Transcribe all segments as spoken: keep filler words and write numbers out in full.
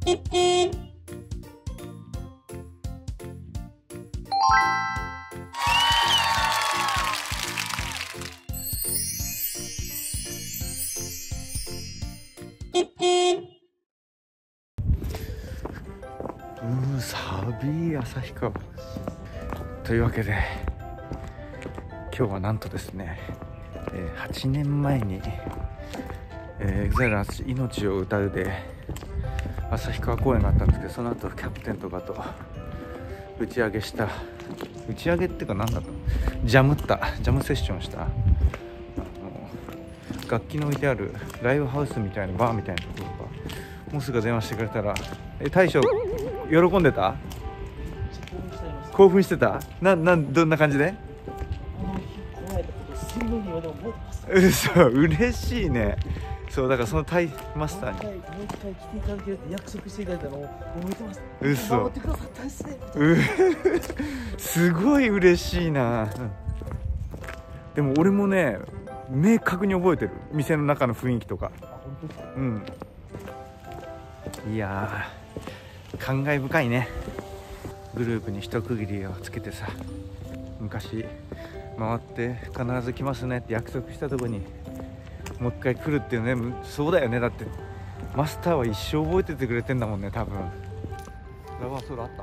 うー寒い旭川というわけで、今日はなんとですね、えー、はちねんまえに、えー、エグザイルの命を歌うで旭川公演があったんですけど、その後キャプテンとかと打ち上げした打ち上げっていうか何だったのジャムったジャムセッションした、あの楽器の置いてあるライブハウスみたいなバーみたいなところがもうすぐ電話してくれたら、え大将喜んでた？興奮してた？な、なん、どんな感じで？うそ、嬉しいね。そう、だからそのタイマスターにもう一回来ていただけるって約束していただいたのを覚えてます。うそ、頑張ってくださったですね。うすごい嬉しいな。でも俺もね、明確に覚えてる、店の中の雰囲気とか。うん、いやー感慨深いね。グループに一区切りをつけてさ、昔回って必ず来ますねって約束したとこにもう一回来るっていうね。そうだよね、だってマスターは一生覚えててくれてんだもんね、多分。ラバーソールあった？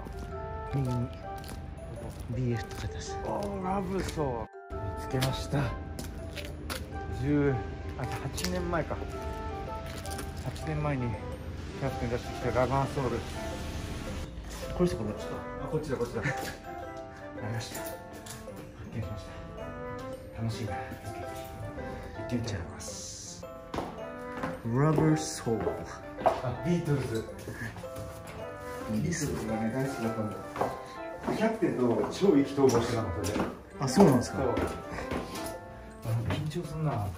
右に ビーエフ って書いてます。おー、ラブソー見つけました。じゅうあはちねんまえか。はちねんまえにキャプテン出してきたラバーソール。これですか？これですか？あ、こっちだこっちだ。ありました。発見しました。楽しいな。行ってみちゃいます。ラバーソール。あ、ビートルズ。ビートルズがね大好きだったんだ。キャプテンと超意気投合してなかったで。あ、そうなんですか。あ、緊張すんな。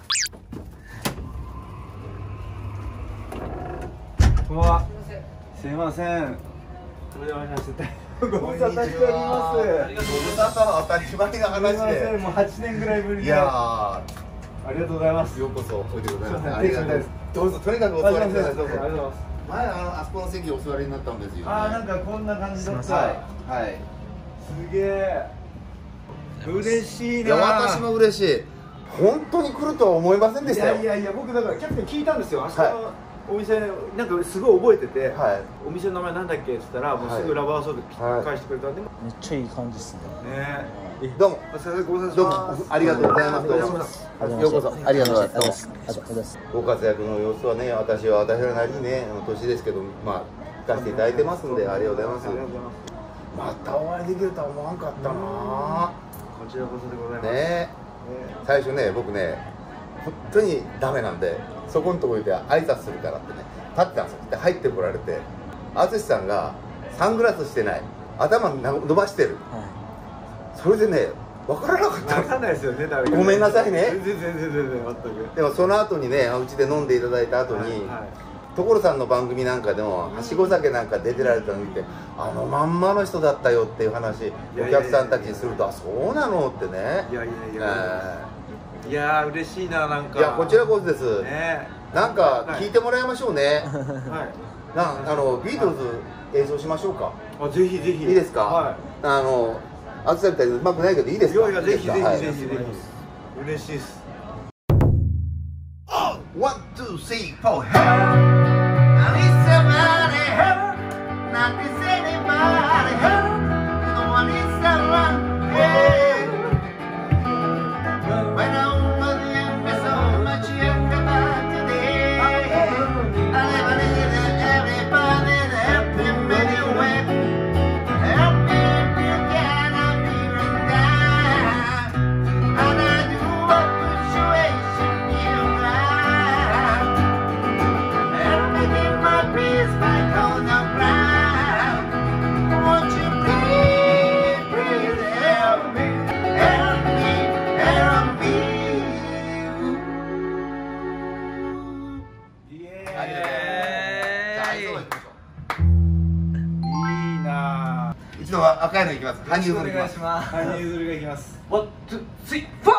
こんばんは。すいません。お邪魔しました。ご無沙汰しております。ご無沙汰の当たり前の話で。もうはちねんぐらいぶりで。いやー、ありがとうございます。ようこそおいでございます。ありがとうございます。どうぞ、とにかくお座りください。どうぞ。ありがとうございます。前あのあそこの席お座りになったんですよ。あー、なんかこんな感じだった。はいはい。すげえ。嬉しいな。いや、私も嬉しい。本当に来るとは思いませんでしたよ。いやいやいや、僕だからキャプテン聞いたんですよ。あそこのお店なんかすごい覚えてて、はい、お店の名前なんだっけって言ったら、もうすぐラバーソール返してくれたんで、はい、めっちゃいい感じですね。ね、どうも、どうもありがとうございます。どうもようこそありがとうございます。ご活躍の様子はね、私は私なりにね、年ですけど、まあ聞かせていただいてますんで、ありがとうございます。またお会いできるとは思わんかったな。こちらこそでございます。ね、最初ね、僕ね、本当にダメなんで、そこのところで挨拶するからってね、立ってたんですよ。で入ってこられて、淳さんがサングラスしてない、頭伸ばしてる、はい、それでね、分からなかった。分かんないですよね、ごめんなさいね。全然全然全然全く。でもその後にね、うちで飲んでいただいた後に、はいはい、所さんの番組なんかでもはしご酒なんか出てられたのを見て、あのまんまの人だったよっていう話、お客さんたちにすると、あ、そうなのってね。いやいやいや、いやー嬉しいな。なんかいや、こちらこそです、ね、なんか聞いてもらいましょうね。はい、なあのビートルズ演奏しましょうか。あ、ぜひぜひ。いいですか。はい、あのあずさみたいにうまくないけどいいですか。いやいや、ぜひぜひぜひぜひ、嬉しいです。ワンツースリーフォーヘル I need somebody help, not this anybody help, no one is around, hey. When I was young, so much younger than today, I never needed everybody to help him anyway. Help me if you can, I'm even down, and I do what situation you got. Help me get my peace back on the ground. Won't you please, please help me, help me, help me.一度は赤いのいきます。羽生結弦いきます。羽生結弦がいきます。ワン、ツー、スリー、フォ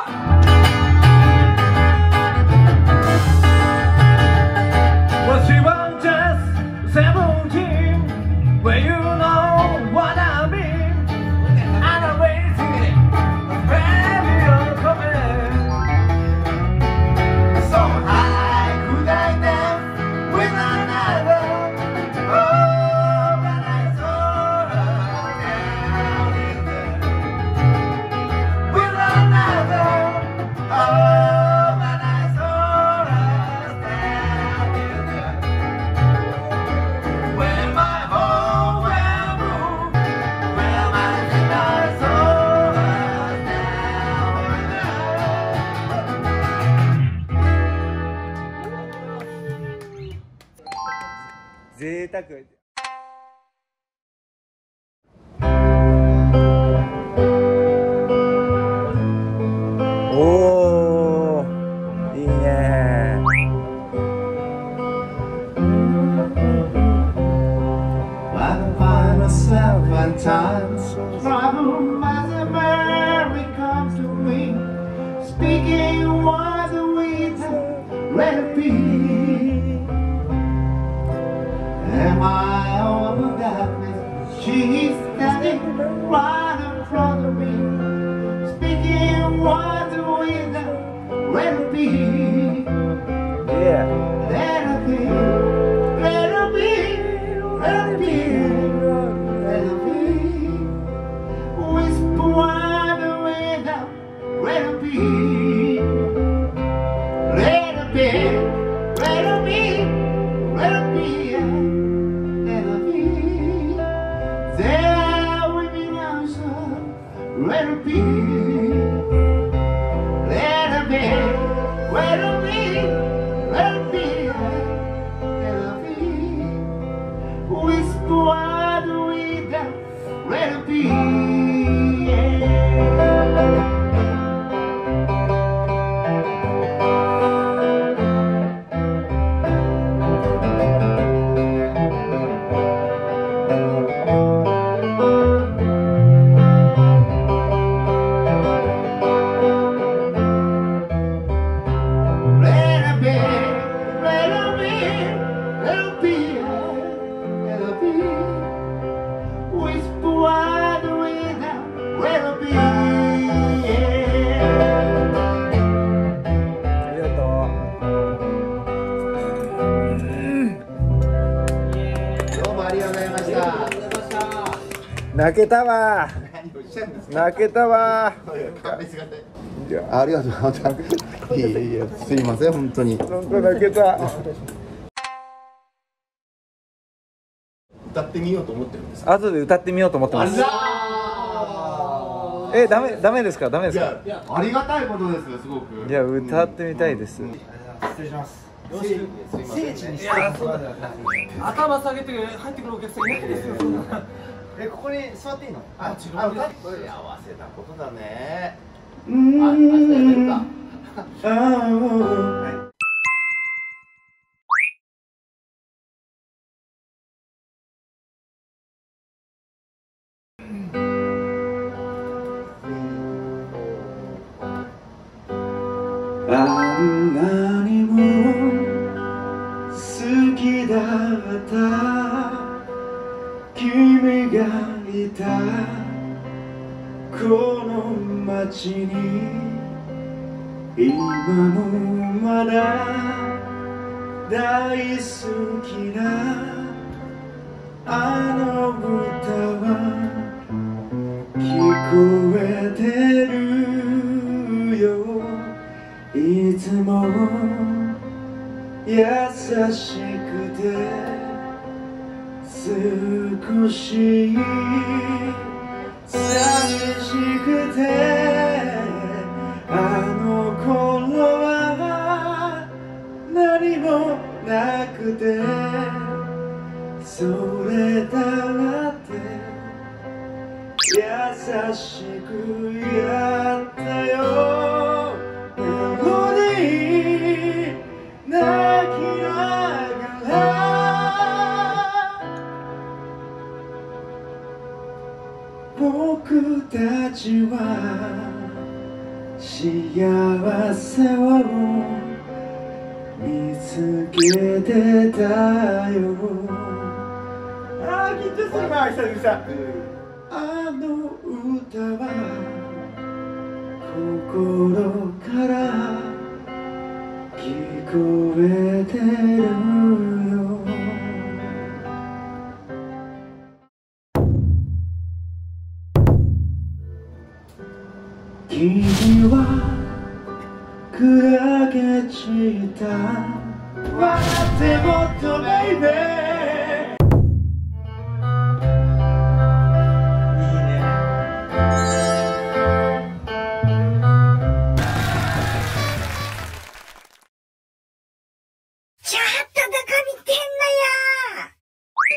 ー。Was she was just seventeen? たく。おー、いいね。 I find myself at times problem as a Mary comes to me, speaking what the winds let it be. Am I over darkness? She's standing right in front of me, speaking what the winds let it be. Yeah. Let it be. Let it be. Let it be. Let it be. Whisper why the wind let it be. Let it be. Let it be. Let it be. Let it be. There will be no answer. Let it be. Let it be. Let it be. Let it be. Let it be. Whisper why the wind let it be. 泣けたわ。泣けたわ。 ありがとうございます。いやいや、すいません、本当に。 本当泣けた。 歌ってみようと思ってるんですか。 後で歌ってみようと思ってます。え、ダメ、ダメですか、ダメですか。 いや、ありがたいことですよ、すごく。 いや、歌ってみたいです。 失礼します。 聖地にして頭下げて入ってくるお客さんいないですよ。 え、ここに座っていいの？あ、違う。これ合わせたことだね。 あ、明日やめるか。あんなにも好きだった君がいたこの街に今もまだ大好きなあの歌は聞こえてるよいつも優しくて少し寂しくてあの頃は何もなくてそれだって優しくやったよなのに泣きながら僕たちは幸せを見つけてたよあー緊張するな久々あの歌は心から聞こえてるよ君は砕け散った笑ってもっとベイベーいいねちょっとどこ見てんのよ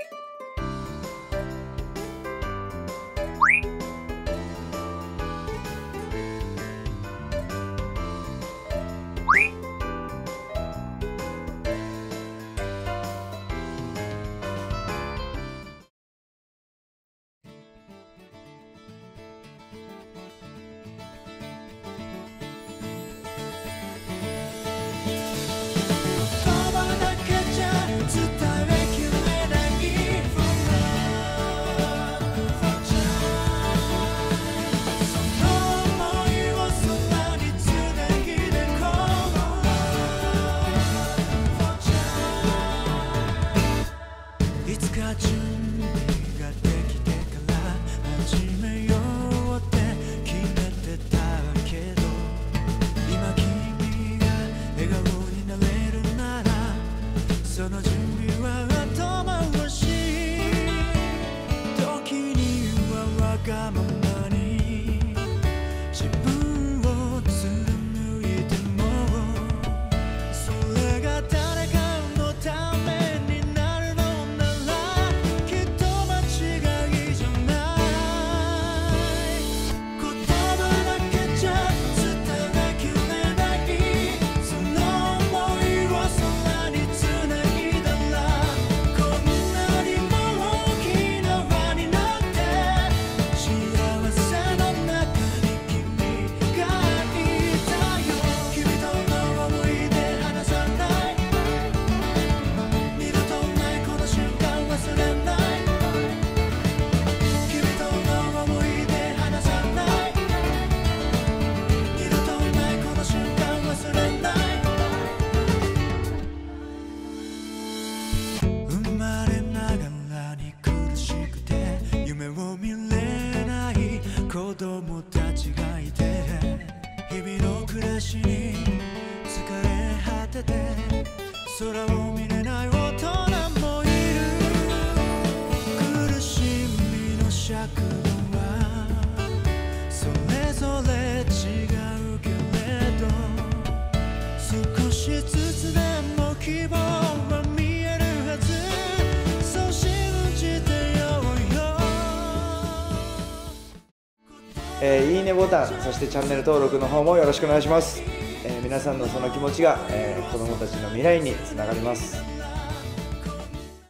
私に疲れ果てて空を見れない大人もいる苦しみの尺度はそれぞれ違うけれど少しずつでも希望は見えるはずそう信じてようよえー、いいねボタン、そしてチャンネル登録の方もよろしくお願いします。えー、皆さんのその気持ちが、えー、子どもたちの未来につながります。